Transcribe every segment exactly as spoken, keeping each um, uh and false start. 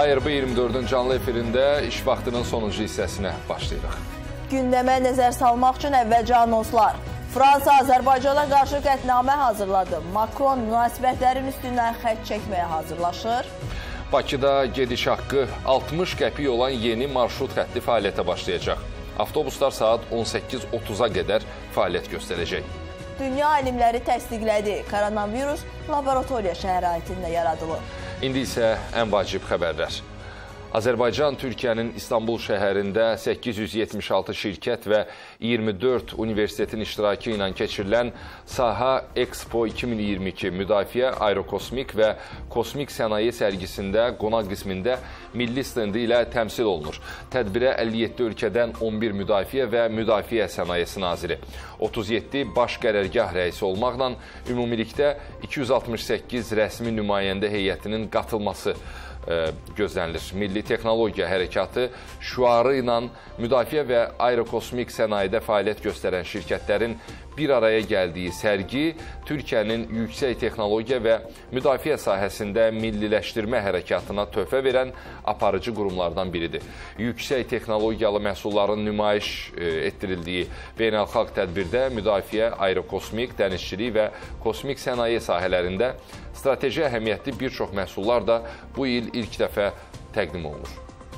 A R B iyirmi dördün canlı efirində iş vaxtının sonuncu hissəsinə başlayırıq. Gündəmə nəzər salmaq üçün əvvəlcə anonslar. Fransa Azərbaycana qarşı qətnamə hazırladı. Makron münasibətlərin üstündən xətt çəkməyə hazırlaşır. Bakıda gediş haqqı altmış qəpik olan yeni marşrut xətti fəaliyyətə başlayacaq. Avtobuslar saat on səkkiz otuz'a qədər fəaliyyət göstərəcək. Dünya alimləri təsdiqlədi. Koronavirus laboratoriya şəraitində yaradılıb. İndi isə ən vacib xəbərlər. Azərbaycan Türkiyənin İstanbul şəhərində səkkiz yüz yetmiş altı şirkət və iyirmi dörd universitetin iştirakı ilə keçirilən Saha Expo iki min iyirmi iki müdafiə, aerokosmik və kosmik sənaye sərgisində qonaq qismində milli stendi ilə təmsil olunur. Tədbirə əlli yeddi ölkədən on bir müdafiə və müdafiə sənayesi naziri, otuz yeddi baş qərargah rəisi olmaqla ümumilikdə iki yüz altmış səkkiz rəsmi nümayəndə heyətinin qatılması gözlənilir. Milli Texnologiya Hərəkatı şüarı ilə müdafiə və aerokosmik sənayedə fəaliyyət göstərən şirkətlərin bir araya gəldiyi sərgi Türkiyənin yüksək texnologiya və müdafiə sahəsində milliləşdirmə hərəkatına töhfə verən aparıcı qurumlardan biridir. Yüksək texnologiyalı məhsulların nümayiş etdirildiyi beynəlxalq tədbirdə müdafiə, aerokosmik, dənizçilik və kosmik sənaye sahələrində strateji əhəmiyyətli bir çox məhsullar da bu il ilk dəfə təqdim olunur.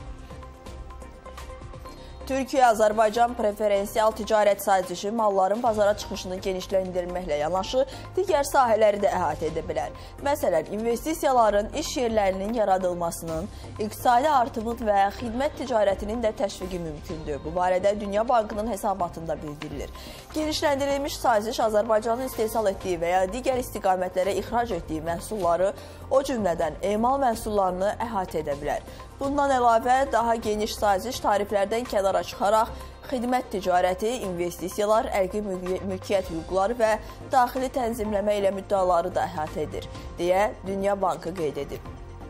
Türkiyə-Azərbaycan preferensial ticarət sazişi malların bazara çıxışını genişləndirməklə yanaşı digər sahələri də əhatə edə bilər. Məsələn, investisiyaların, iş yerlərinin yaradılmasının, iqtisadi artımın və xidmət ticarətinin də təşviqi mümkündür. Bu barədə Dünya Bankının hesabatında bildirilir. Genişləndirilmiş saziş Azərbaycanın istehsal etdiyi və ya digər istiqamətlərə ixrac etdiyi məhsulları, o cümlədən emal məhsullarını əhatə edə bilər. Bundan əlavə, daha geniş saziş tariflərdən kənara çıxaraq xidmət ticarəti, investisiyalar, əlqi mülkiyyət hüquqları və daxili tənzimləmə ilə müddəaları da əhatə edir, deyə Dünya Bankı qeyd edib.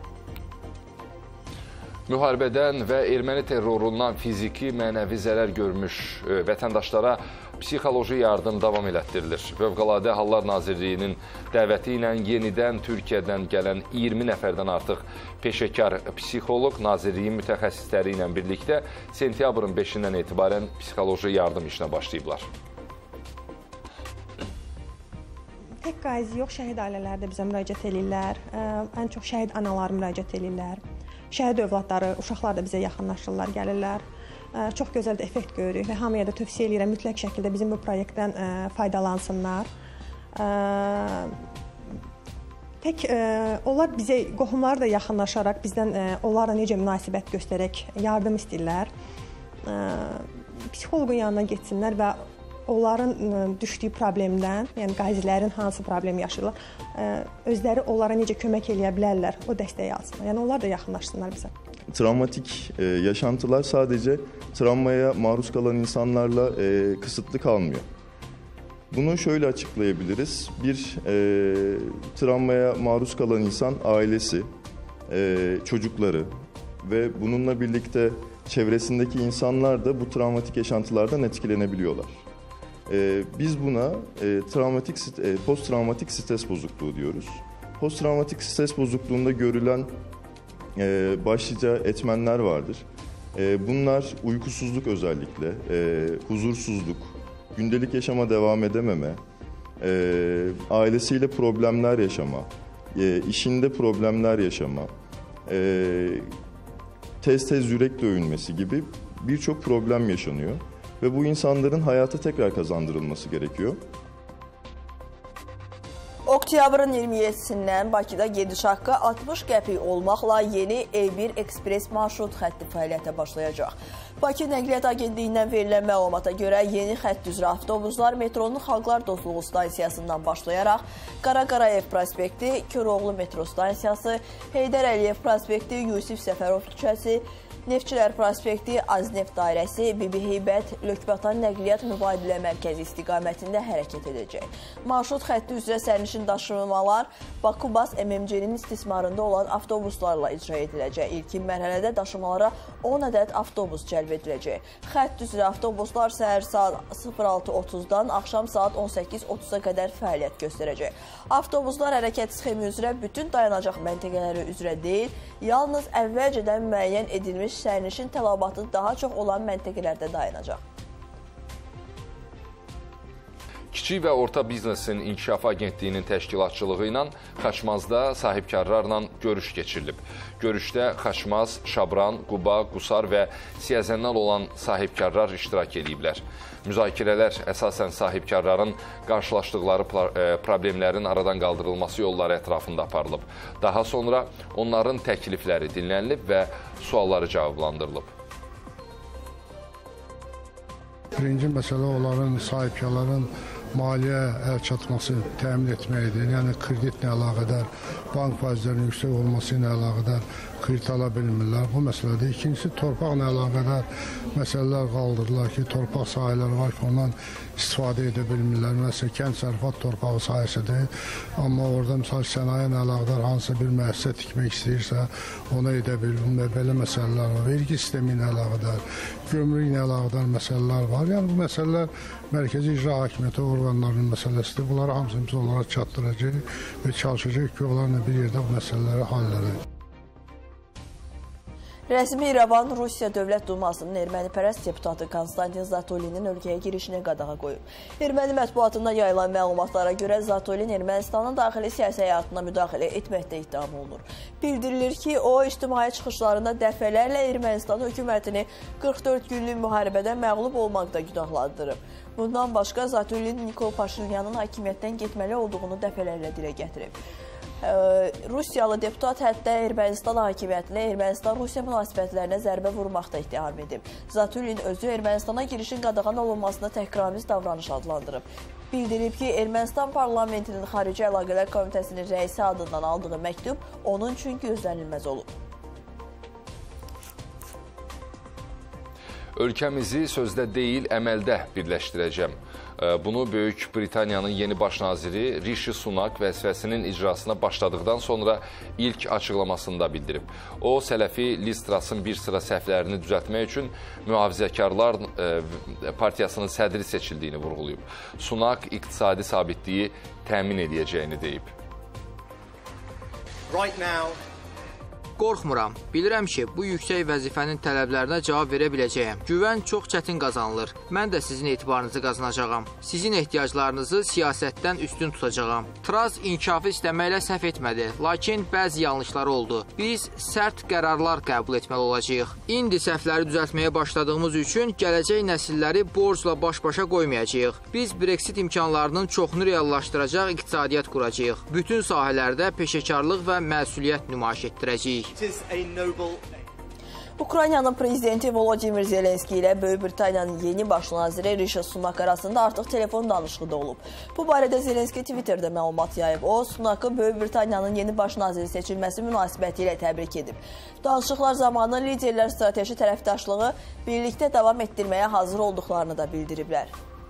Müharibədən və erməni terrorundan fiziki, mənəvi zərər görmüş vətəndaşlara psixoloji yardım davam elətdirilir. Fövqəladə Hallar Nazirliyinin dəvəti ilə yenidən Türkiyədən gələn iyirmi nəfərdən artıq peşəkar psixoloq Nazirliyin mütəxəssisləri ilə birlikdə sentyabrın beşindən etibarən psixoloji yardım işinə başlayıblar. Tək qazi yox, şəhid ailələri də bizə müraciət edirlər. Ən çox şəhid analar müraciət edirlər. Şəhid övladları, uşaqlar da bizə yaxınlaşırlar, gəlirlər. Çox gözəl də effekt görürük və hamıya da tövsiyə edirəm mütləq şəkildə bizim bu proyektdən faydalansınlar. Tək onlar bizə, qohumları da yaxınlaşaraq bizdən onlarla necə münasibət göstərək yardım istəyirlər. Psixoloqun yanına getsinlər və onların düşdüyü problemdən, yəni qazilərin hansı problemi yaşayırlar, özləri onlara necə kömək eləyə bilərlər, o dəstəyi alsınlar. Yəni onlar da yaxınlaşsınlar bizə. Travmatik e, yaşantılar sadece travmaya maruz kalan insanlarla e, kısıtlı kalmıyor. Bunu şöyle açıklayabiliriz. Bir e, travmaya maruz kalan insan ailesi, e, çocukları ve bununla birlikte çevresindeki insanlar da bu travmatik yaşantılardan etkilenebiliyorlar. E, biz buna e, travmatik, e, post-travmatik stres bozukluğu diyoruz. Post-travmatik stres bozukluğunda görülen Ee, başlıca etmenler vardır. Ee, bunlar uykusuzluk özellikle, e, huzursuzluk, gündelik yaşama devam edememe, e, ailesiyle problemler yaşama, e, işinde problemler yaşama, e, tez tez yürek dövülmesi gibi birçok problem yaşanıyor. Ve bu insanların hayata tekrar kazandırılması gerekiyor. Oktyabrın iyirmi yeddisindən Bakıda gediş haqqı altmış qəpik olmaqla yeni E bir ekspres marşrut xətti fəaliyyətə başlayacaq. Bakı Nəqliyyat Agentliyindən verilən məlumata görə yeni xətt üzrə avtobuslar metronun Xalqlar Dostluğu stansiyasından başlayaraq Qara Qarayev prospekti, Köroğlu metro stansiyası, Heydər Əliyev prospekti, Yusif Səfərov küçəsi, Neftçilər prospekti, Azneft dairəsi, Bibi Heybət, Lökbatan Nəqliyyat Mübadilə Mərkəzi istiqamətində hərəkət edəcək. Marşrut xətti üzrə sərnişin daşımalar Bakubas M M C-nin istismarında olan avtobuslarla icra ediləcək. İlkin mərhələdə daşımalara on ədəd avtobus cəlb ediləcək. Xətt üzrə avtobuslar səhər saat sıfır altı otuzdan axşam saat on səkkiz otuza qədər fəaliyyət göstərəcək. Avtobuslar hərəkət sxemi üzrə bütün dayanacaq məntəqələri üzrə deyil, yalnız əvvəlcədən müəyyən edilmiş sərnişin tələbatı daha çox olan məntəqələrdə dayanacaq. Kiçik və Orta Biznesin İnkişafı Agentliyinin təşkilatçılığı ilə Xaçmazda sahibkarlarla görüş keçirilib. Görüşdə Xaçmaz, Şabran, Quba, Qusar və Siyəzənnal olan sahibkarlar iştirak ediblər. Müzakirələr əsasən sahibkarların qarşılaşdıqları problemlərin aradan qaldırılması yolları ətrafında aparılıb. Daha sonra onların təklifləri dinlənilib və sualları cavablandırılıb. Birinci məsələ onların sahibkarların maliyyə əl çatması təmin etməkdir. Yəni kreditlə əlaqədar, bank faizlərinin yüksək olması ilə əlaqədar kredit ala bilmirlər. Bu məsələdir. İkincisi, torpaqla əlaqədar məsələlər qaldırırlar ki, torpaq sahələri var ki, ondan istifadə edə bilmirlər. Məsələn, kənd sərfat torpağı sahəsidir. Amma orada misal sənayə ilə əlaqədar hansısa bir müəssisə tikmək istəyirsə, ona edə bilmirlər. Belə məsələlər var. Vergi sistemi ilə əlaqədar, gömrük ilə əlaqədar məsələlər var. Yəni bu məsələlər Mərkəzi İcra Hakimiyyəti orqanlarının məsələsidir. Bunları hamısını biz onlara çatdıracaq və çalışacaq ki, onlarla bir yerdə bu məsələləri həll edək. Rəsmi İrəvan Rusiya Dövlət Dumasının ermənipərəst deputatı Konstantin Zatolinin ölkəyə girişinə qadağa qoyub. Erməni mətbuatında yayılan məlumatlara görə Zatolin Ermənistanın daxili siyasi həyatına müdaxilə etməkdə ittiham olunur. Bildirilir ki, o, ictimai çıxışlarında dəfələrlə Ermənistan hökumətini qırx dörd günlük müharibədə məğlub olmaqda günahlandırıb. Bundan başqa Zatolin Nikol Paşinyanın hakimiyyətdən getməli olduğunu dəfələrlə dilə gətirib. Rusiyalı deputat hətta Ermənistan hakimiyyətinə Ermənistan-Rusiya münasibətlərinə zərbə vurmaqda ittiham edib. Zatulin özü Ermənistana girişin qadağan olunmasına təhqiramiz davranış adlandırıb. Bildirib ki, Ermənistan parlamentinin Xarici Əlaqələr Komitəsinin rəisi adından aldığı məktub onun üçün gözlənilməz olub. Ölkəmizi sözdə deyil, əməldə birləşdirəcəm. Bunu Böyük Britaniyanın yeni baş naziri Rishi Sunak vəzifəsinin icrasına başladıqdan sonra ilk açıqlamasında bildirib. O, Sələfi Liz Truss'ın bir sıra səhvlərini düzəltmək üçün Mühafizəkarlar Partiyasının sədri seçildiyini vurğulayıb. Sunak iqtisadi sabitliyi təmin edəcəyini deyib. Right now, Qorxmuram. Bilirəm ki, bu yüksək vəzifənin tələblərinə cavab verə biləcəyəm. Güvən çox çətin qazanılır. Mən də sizin etibarınızı qazanacağam. Sizin ehtiyaclarınızı siyasətdən üstün tutacağam. Truss inkişafı istəməklə səhv etmədi, lakin bəzi yanlışları oldu. Biz sərt qərarlar qəbul etməli olacağıq. İndi səhvləri düzəltməyə başladığımız üçün gələcək nəsilləri borcla baş-başa qoymayacağıq. Biz Brexit imkanlarının çoxunu reallaşdıracaq iqtisadiyyat quracağıq. Bütün sahələrdə peşəkarlıq və məsuliyyət nümayiş etdirəcəyik. Ukraynanın prezidenti Volodimir Zelenski ilə Böyük Britaniyanın yeni baş naziri Rishi Sunak arasında artıq telefon danışığı da olub. Bu barədə Zelenski Twitterdə məlumat yayıb. O, Sunakı Böyük Britaniyanın yeni baş naziri seçilməsi münasibəti ilə təbrik edib. Danışıqlar zamanı liderlər strateji tərəfdaşlığı birlikdə davam etdirməyə hazır olduqlarını da bildiriblər.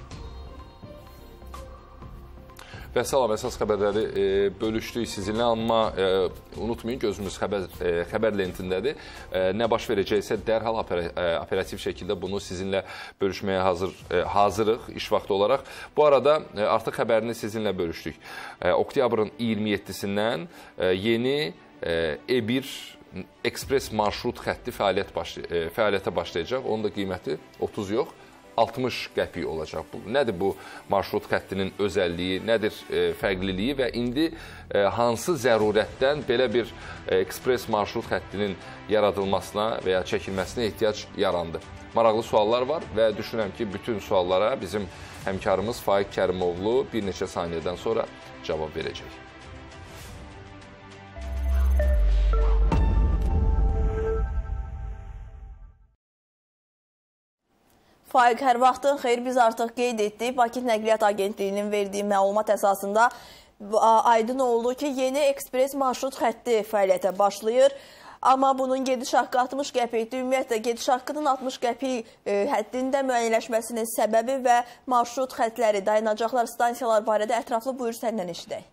Və salam, əsas xəbərləri e, bölüşdük sizinlə, amma e, unutmayın, gözümüz xəbər, e, xəbər lentindədir. E, nə baş verəcəksə dərhal oper, e, operativ şəkildə bunu sizinlə bölüşməyə hazır, e, hazırıq iş vaxtı olaraq. Bu arada e, artıq xəbərini sizinlə bölüşdük. E, Oktyabrın iyirmi yeddisindən e, yeni e, E bir ekspres marşrut xətti fəaliyyət başlay e, fəaliyyətə başlayacaq. Onun da qiyməti otuz yox. altmış qəpik olacaq. Nədir bu marşrut xəttinin özəlliyi, nədir e, fərqliliyi və indi e, hansı zərurətdən belə bir e, ekspres marşrut xəttinin yaradılmasına və ya çəkilməsinə ehtiyac yarandı? Maraqlı suallar var və düşünürəm ki, bütün suallara bizim həmkarımız Faiq Kərimoğlu bir neçə saniyədən sonra cavab verəcək. Faiq, hər vaxtın xeyr, biz artıq qeyd etdik. Bakı Nəqliyyat Agentliyinin verdiyi məlumat əsasında aydın oldu ki, yeni ekspres marşrut xətti fəaliyyətə başlayır. Amma bunun gediş haqqı altmış qəpikdir. Ümumiyyətlə, gediş haqqının altmış qəpik e, həddində müəyyənləşməsinin səbəbi və marşrut xətləri, dayanacaqlar, stansiyalar barədə ətraflı buyur səndən eşidək.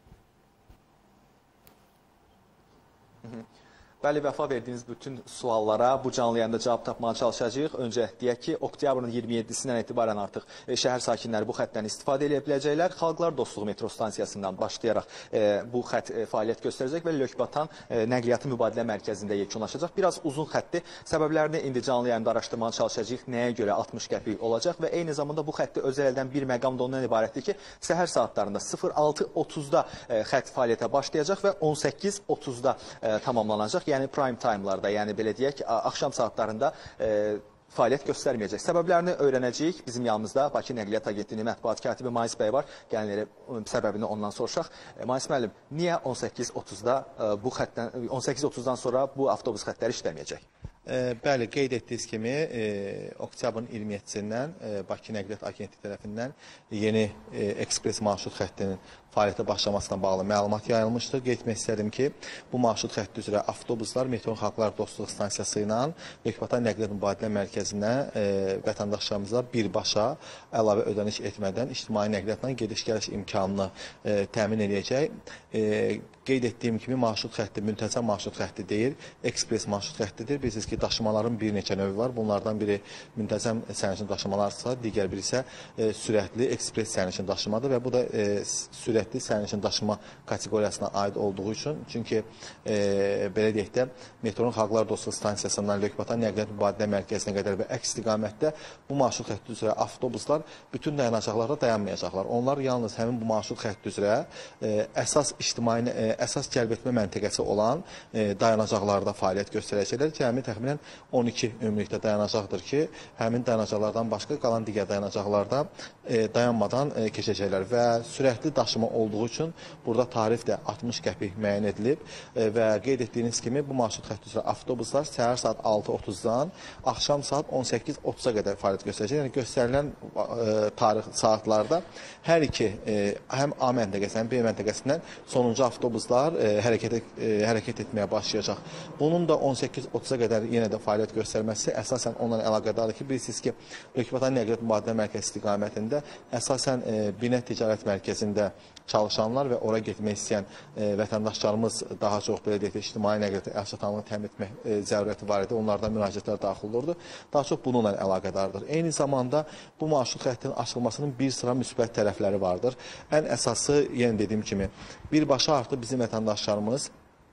Bəli, Vəfa, verdiyiniz bütün suallara bu canlı yayında cavab tapmağa çalışacağıq. Öncə deyək ki, oktyabrın iyirmi yeddisindən etibarən artıq e, şəhər sakinləri bu xəttdən istifadə edə biləcəklər. Xalqlar Dostluğu metro stansiyasından başlayaraq e, bu xətt e, fəaliyyət göstərəcək və Lökbatan e, nəqliyyatı mübadilə mərkəzində yekunlaşacaq. Biraz uzun xətti səbəblərini indi canlı yayında araşdırmağa çalışacağıq. Nəyə görə altmış qəpik olacaq və eyni zamanda bu xətti özəl edən bir məqam da ondan ibarətdir ki, səhər saatlarında sıfır altı otuzda e, xətt fəaliyyətə başlayacaq və on səkkiz otuzda e, tamamlanacaq. Yəni prime time'larda, yəni belə deyək, axşam saatlarında e, fəaliyyət göstərməyəcək. Səbəblərini öyrənəcəyik. Bizim yanımızda Bakı Nəqliyyat Agentliyinin mətbuat katibi Mais bəy var. Gəlin səbəbini ondan soruşaq. E, Mais müəllim, niyə on səkkiz otuzda e, bu xəttdən on səkkiz otuzdan sonra bu avtobus xəttləri işləməyəcək? E, bəli, qeyd etdiyiniz kimi e, oktyabrın iyirmi yeddisindən e, Bakı Nəqliyyat Agentliyi tərəfindən yeni e, ekspres marşrut xəttinin fəaliyyətə başlamasına bağlı məlumat yayılmışdır. Qeyd etmək istədim ki, bu marşrut xətti üzrə avtobuslar Metro Xalqlar Dostluq stansiyası ilə Lökbatan Nəqliyyat Mübadilə Mərkəzinə e, vətəndaşlarımıza birbaşa əlavə ödəniş etmədən ictimai nəqliyyatla gediş-gəliş imkanını e, təmin edəcək. E, qeyd etdiyim kimi marşrut xətti müntəzəm marşrut xətti deyil, ekspres marşrut xəttidir. Bilirsiniz ki, daşımaların bir neçə növü var. Bunlardan biri müntəzəm sərnişin daşımalarsa, digər biri isə e, sürətli ekspres sərnişin daşımadır və bu da e, sürətli sərnişin daşıma kateqoriyasına aid olduğu üçün, çünki e, belə deyək də, metronun Xalqlar Dostluq stansiyasından Lökbatan Nəqliyyat Mübadilə Mərkəzinə qədər və əks istiqamətdə bu marşrut xətti üzrə avtobuslar bütün dayanacaqlarda dayanmayacaqlar. Onlar yalnız həmin bu marşrut xətti üzrə e, əsas ictimai, e, əsas cəlb etmə məntəqəsi olan e, dayanacaqlarda fəaliyyət göstərəcəklər. Cəmi təxminən on iki ümumilikdə dayanacaqdır ki, həmin dayanacaqlardan başqa qalan digər dayanacaqlarda e, dayanmadan e, keçəcəklər və sürətli daşıma olduğu üçün burada tarif də altmış qəpik müəyyən edilib e, və qeyd etdiyiniz kimi bu marşrut xətti üzrə avtobuslar səhər saat altı otuzdan axşam saat on səkkiz otuza qədər fəaliyyət göstərəcək. Yəni göstərilən e, tarix saatlarda hər iki e, həm A məntəqəsi, həm B məntəqəsindən sonuncu avtobuslar e, hərəkət, e, hərəkət etməyə başlayacaq. Bunun da on səkkiz otuza qədər yenə də fəaliyyət göstərməsi əsasən onunla əlaqədardır ki, bilirsiniz ki, Lökbatan Nəqliyyat Mübadilə Mərkəzi istiqamətində əsasən e, Binət Ticarət Mərkəzində çalışanlar və ora getmək istəyən e, vətəndaşlarımız daha çox belə deyək, ictimai nəqliyyatı əlçatanlığını təmin etmək e, zərurəti var idi. Onlardan müraciətlər daxil olurdu. Daha çox bununla əlaqədardır. Eyni zamanda bu marşrut xəttinin açılmasının bir sıra müsbət tərəfləri vardır. Ən əsası, yenə dediyim kimi, birbaşa artıq bizim vətəndaşlarımız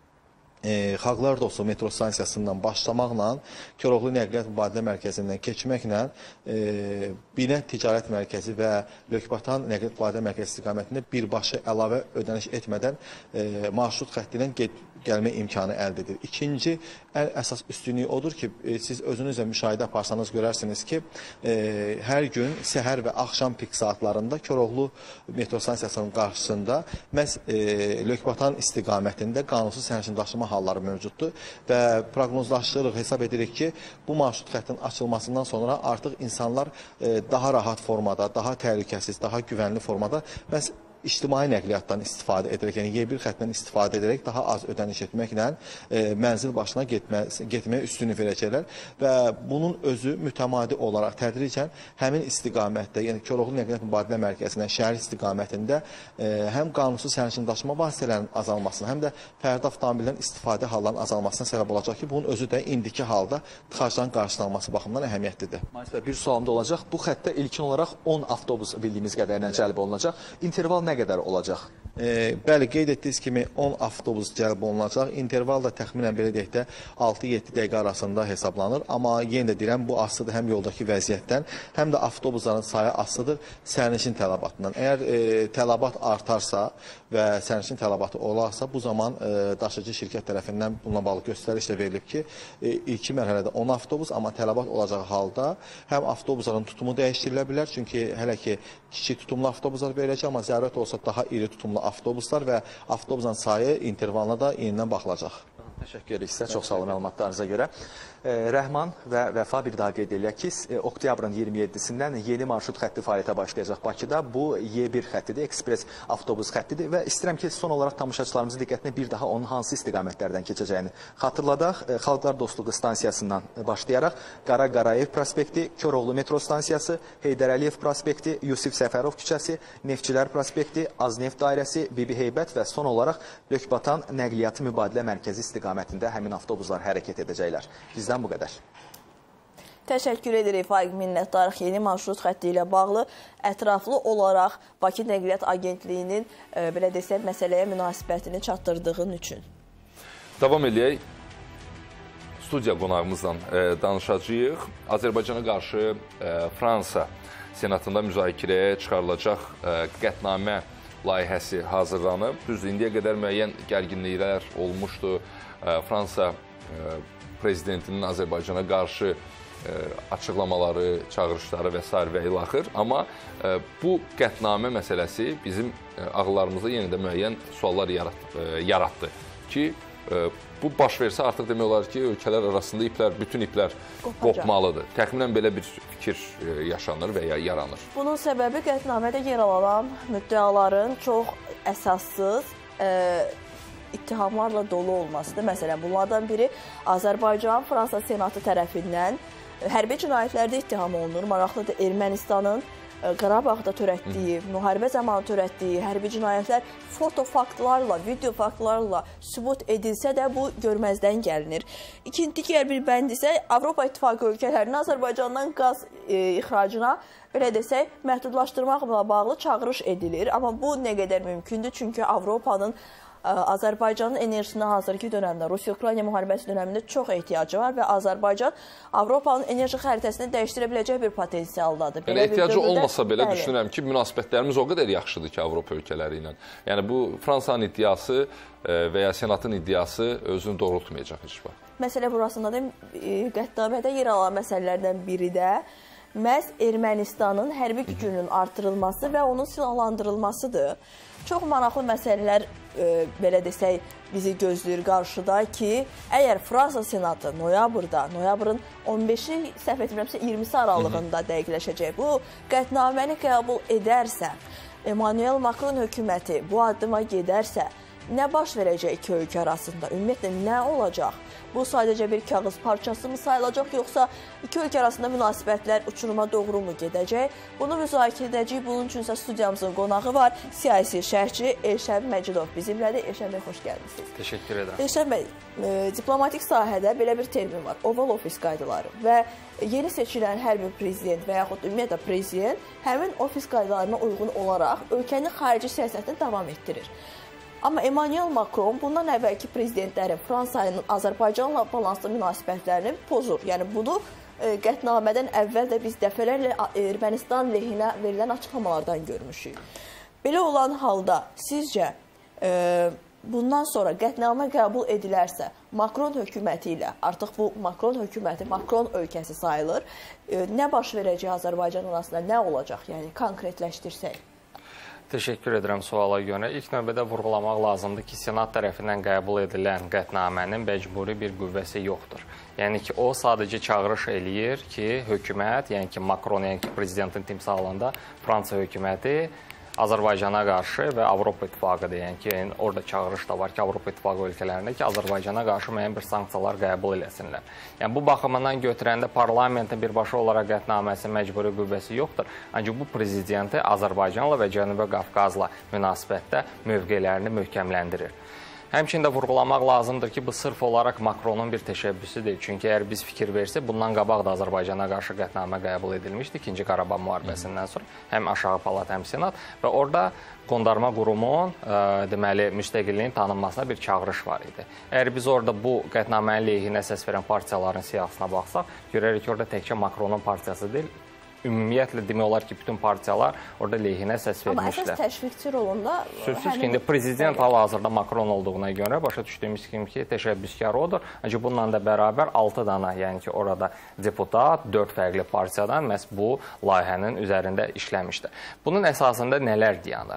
E, Xalqlar Dostluğu metro stansiyasından başlamaqla, Koroğlu Nəqliyyat Mübadilə Mərkəzindən keçməklə e, Binət Ticarət Mərkəzi və Lökbatan Nəqliyyat Mübadilə Mərkəzi istiqamətində birbaşa əlavə ödəniş etmədən e, marşrut xəttindən gəlmə imkanı əldə edir. İkinci, ən əsas üstünlüyü odur ki, e, siz özünüzlə müşahidə aparsanız görərsiniz ki, e, hər gün səhər və axşam pik saatlarında Koroğlu metro stansiyasının qarşısında məhz e, Lökbatan istiqamətində qanunsuz sərnişin daşıma halları mövcuddur və proqnozlaşdırırıq, hesab edirik ki, bu marşrut xəttin açılmasından sonra artıq insanlar e, daha rahat formada, daha təhlükəsiz, daha güvənli formada məhz ictimai nəqliyyatdan istifadə edərək, yəni Y bir xəttindən istifadə edərək daha az ödəniş etməklə e, mənzil başına getmə, getməyə üstünlük verəcəklər və bunun özü mütəmadi olaraq tədricən həmin istiqamətdə, yəni Koroğlu Nəqliyyat Mübadilə Mərkəzindən şəhər istiqamətində e, həm qanunsuz sərnişin daşıma vasitələrinin azalmasına, həm də fərdi avtomobildən istifadə hallarının azalmasına səbəb olacaq ki, bunun özü də indiki halda tıxacların qarşılanması baxımından əhəmiyyətlidir. Bir sualım da olacaq. Bu xəttə ilkin olaraq on avtobus bildiyimiz qədərlə cəlb olunacaq. İnterval nə qədər olacaq? E, bəli, qeyd etdiyiniz kimi on avtobus cəlb olunacaq. İnterval da təxminən belə deyək də altı yeddi dəqiqə arasında hesablanır. Amma yenə də deyirəm, bu asılıdır həm yoldakı vəziyyətdən, həm də avtobusların sayı asılıdır sərnişin tələbatından. Əgər e, tələbat artarsa və sərnişin tələbatı olarsa, bu zaman e, daşıcı şirkət tərəfindən bununla bağlı göstəriş də verilib ki, e, ilki mərhələdə on avtobus, amma tələbat olacağı halda həm avtobusların tutumu dəyişdirilə bilər, çünki hələ ki kiçik tutumlu avtobuslar veriləcək, amma zərurət olsa daha iri tutumlu avtobuslar və avtobusların sayı intervalına da yenidən baxılacaq. Təşəkkür edirik sizə, çox sağ olun məlumatlarınıza görə. E, Rəhman və Vəfa bir daha qeyd eləyək ki, e, oktyabrın iyirmi yeddisindən yeni marşrut xətti fəaliyyətə başlayacaq Bakıda. Bu Y bir xəttidir, ekspres avtobus xəttidir və istəyirəm ki, son olaraq tamaşaçılarımızın diqqətinə bir daha onun hansı istiqamətlərdən keçəcəyini xatırladaq. E, Xalqlar Dostluğu stansiyasından başlayaraq Qara Qarayev prospekti, Köroğlu metro stansiyası, Heydər Əliyev prospekti, Yusif Səfərov küçəsi, Neftçilər prospekti, Azneft dairəsi, Bibi Heybət və son olaraq Lökbatan nəqliyyatı mübadilə mərkəzi istiqamətində həmin avtobuslar hərəkət edəcəklər. Bizdən bu qədər. Təşəkkür edirik Faiq, minnətdarıq yeni marşrut xətti ilə bağlı ətraflı olaraq Bakı Nəqliyyat Agentliyinin e, belə desək məsələyə münasibətini çatdırdığın üçün. Davam edək. Studiya qonağımızla e, danışacağıq. Azərbaycana qarşı e, Fransa Senatında müzakirəyə çıxarılacaq e, qətnamə layihəsi hazırlanıb. Düz indiyə qədər müəyyən gərginliklər olmuşdu. E, Fransa e, prezidentinin Azərbaycana qarşı e, açıqlamaları, çağırışları və s. və ilaxır. Amma e, bu qətnamə məsələsi bizim e, ağıllarımızda yenə də müəyyən suallar yarat, e, yaratdı ki, e, bu baş versə artıq demək olar ki, ölkələr arasında iplər, bütün iplər Qopacaq. qopmalıdır. Təxminən belə bir fikir e, yaşanır və ya yaranır. Bunun səbəbi qətnamədə yer alan müddəaların çox əsassız e, ittihamlarla dolu olmasıdır. Məsələn, bunlardan biri Azərbaycan Fransa Senatı tərəfindən hərbi cinayətlərdə ittiham olunur. Maraqlıdır, Ermənistanın Qarabağda törətdiyi, müharibə zamanı törətdiyi hərbi cinayətlər foto faktlarla, video faktlarla sübut edilsə də bu görməzdən gəlinir. İkinci digər bir bənd isə Avropa İttifaqı ölkələrinin Azərbaycandan qaz e, ixracına belə desək, məhdudlaşdırmaqla bağlı çağırış edilir. Amma bu nə qədər mümkündür? Çünki Avropanın Azərbaycanın enerjisinə hazırki dönəmdə, Rusiya-Ukrayna müharibəsi dönəmində çox ehtiyacı var və Azərbaycan Avropanın enerji xəritəsini dəyişdirə biləcək bir potensialdadır. Yəni, ehtiyacı olmasa belə bəli. Düşünürəm ki, münasibətlərimiz o qədər yaxşıdır ki, Avropa ölkələri ilə. Yəni, bu Fransanın iddiası və ya Senatın iddiası özünü doğrultmayacaq heç var. Məsələ burasında da qətnamədə yer alan məsələlərdən biri də məhz Ermənistanın hərbi gücünün artırılması və onun silahlandırılmasıdır. Çox maraqlı məsələlər, e, belə desək, bizi gözləyir qarşıda ki, əgər Fransa Senatı noyabrda, noyabrın on beşi, səhv etmirəmsə, iyirmisi aralığında dəqiqləşəcək. Bu qətnaməni qəbul edərsə, Emmanuel Macron hökuməti bu addıma gedərsə, nə baş verəcək iki ölkə arasında? Ümumiyyətlə, nə olacaq? Bu sadəcə bir kağız parçası mı sayılacaq, yoxsa iki ölkə arasında münasibətlər uçuruma doğru mu gedəcək? Bunu müzakirə edəcəyik. Bunun üçün isə studiyamızın qonağı var. Siyasi şərhçi Elşən Məcidov bizimlədir. Elşən bəy, xoş gəldiniz. Təşəkkür edirəm. Elşən bəy, e, diplomatik sahədə belə bir termin var. Oval ofis qaydaları və yeni seçilən hər bir prezident və yaxud ümumiyyətlə prezident həmin ofis qaydalarına uyğun olaraq ölkənin xarici siyasətini davam etdirir. Amma Emmanuel Macron bundan əvvəlki prezidentlərin Fransanın Azərbaycanla balanslı münasibətlərini pozur. Yəni bunu e, qətnamədən əvvəl də biz dəfələrlə Ermənistan lehinə verilən açıqlamalardan görmüşük. Belə olan halda sizcə e, bundan sonra qətnamə qəbul edilərsə, Macron hökuməti ilə, artıq bu Macron hökuməti, Macron ölkəsi sayılır, e, nə baş verəcək Azərbaycan arasında, nə olacaq? Yəni konkretləşdirsək. Təşəkkür edirəm suala görə. İlk növbədə vurğulamaq lazımdır ki, Senat tərəfindən qəbul edilən qətnamənin məcburi bir qüvvəsi yoxdur. Yəni ki, o sadəcə çağırış eləyir ki, hökumət, yəni ki, Macron, yəni ki, prezidentin timsalında Fransa hökuməti Azərbaycana qarşı və Avropa İttifaqıdır. Yəni ki, orada çağırış da var ki, Avropa İttifaqı ölkələrində ki, Azərbaycana qarşı müəyyən bir sanksiyalar qəbul eləsinlər. Yəni bu baxımından götürəndə parlamentin birbaşa olaraq qətnaməsi məcburi qüvvəsi yoxdur. Ancaq bu prezidenti Azərbaycanla və Cənubi Qafqazla münasibətdə mövqelərini möhkəmləndirir. Həmçində vurğulamaq lazımdır ki, bu sırf olaraq Macronun bir təşəbbüsüdür. Çünki əgər biz fikir versək, bundan qabaq da Azərbaycana qarşı qətnamə qəbul edilmişdi ikinci Qarabağ müharibəsindən sonra. Həm aşağı palat, həm senat və orada qondarma qurumun ə, deməli, müstəqilliyinin tanınmasına bir çağırış var idi. Əgər biz orada bu qətnamənin lehinə səs verən partiyaların siyasına baxsaq, görərik ki, orada təkcə Macronun partiyası deyil, ümumiyyətlə demək olar ki, bütün partiyalar orada lehinə səs vermişlər. Amma əsas təşviqçi rolunda... Sözsüz ki, indi prezident hal-hazırda Macron olduğuna görə başa düşdüyümüz kimi ki, təşəbbüskar odur. Ancaq bununla da bərabər altı dana, yəni ki, orada deputat, dörd fərqli partiyadan məhz bu layihənin üzərində işləmişdir. Bunun əsasında nələr dayanır?